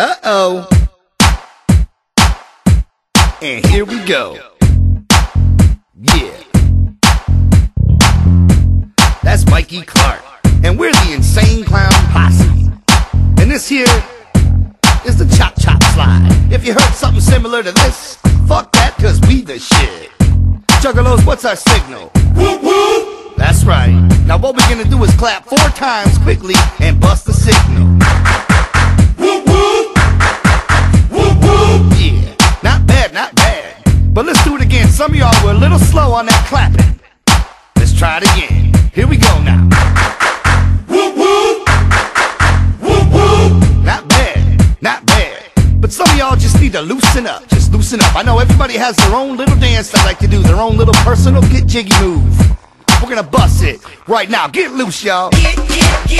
Uh-oh. And here we go. Yeah. That's Mikey Clark. And we're the Insane Clown Posse. And this here is the Chop Chop Slide. If you heard something similar to this, fuck that, cause we the shit. Juggalos, what's our signal? Whoop whoop! That's right. Now what we're gonna do is clap 4 times quickly and bust the signal. Whoop whoop! Whoop whoop! Yeah, not bad, not bad. But let's do it again. Some of y'all were a little slow on that clapping. Let's try it again. Here we go now. Whoop whoop! Whoop whoop! Not bad, not bad. But some of y'all just need to loosen up. Just loosen up. I know everybody has their own little dance they like to do, their own little personal get jiggy move. We're gonna bust it right now. Get loose, y'all.